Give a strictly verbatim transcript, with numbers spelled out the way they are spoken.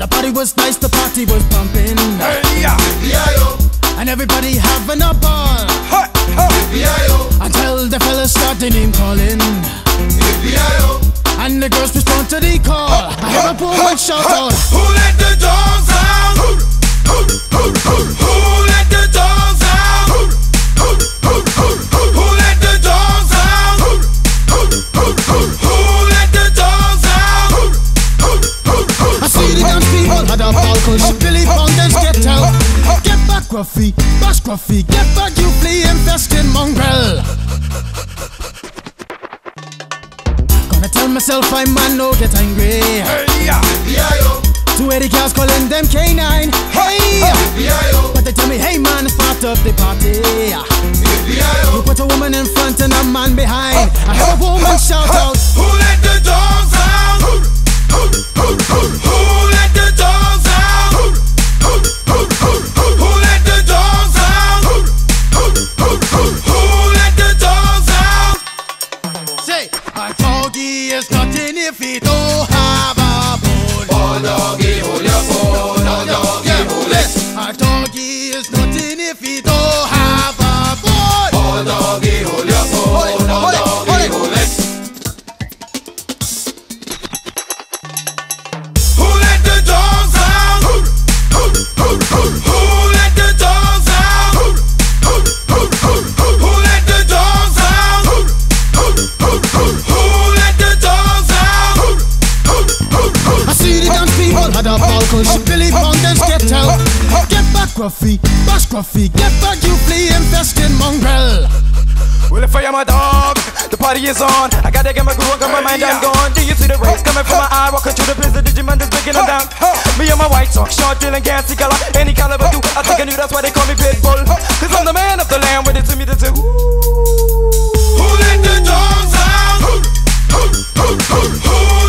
The party was nice, the party was pumping. Hey, yeah. And everybody having a ball. Hey, hey. Until the fellas start the name calling. And the girls respond to the call. I hear a woman shout out, who let the dogs out? Who let the dogs out? Who let the dogs out? Who let the dogs out? I see the dance people had a ball cause Billy Fountains get out. Get back Gruffy, bash Gruffy, get back you flea infested mongrel. Gonna tell myself I man no get angry. Hey, yeah. Two eighty girls calling them K nine. Hey, but they tell me hey man it's part of the party. You put a woman in front and a man behind. I hear a woman shout out, who let the dogs out? Who let the dogs out? Who let the dogs out? Who let the dogs out? say a doggy is nothing if he don't have a bone. Oh doggy, hold your bone. Oh doggy, hold it. A doggy is nothing if he don't have a bone. Oh doggy, hold your bone. Oh doggy, hold it. Who let the dogs out? Who let the dogs out? Who let the dogs out? Who let the dogs out? I see the dance people had a ball cause Billy Fountains get out. Get back Gruffy, bash Gruffy, get back you flea infested mongrel. Well, if I am a dog, the party is on. I gotta get my groove on, got my mind, I'm gone. Do you see the rays coming from my eye? Walking through the prison, Digimon is breaking them down. Me and my white sock, short, dealing, gassy color. Any caliber do, I think I knew that's why they call me Pitbull. Cause I'm the man of the land, with it to me to say, ooh. Who let the dogs out? Who